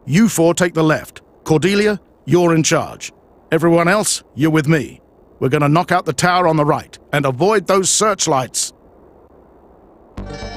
You four take the left. Cordelia, you're in charge. Everyone else, you're with me. We're gonna knock out the tower on the right, and avoid those searchlights.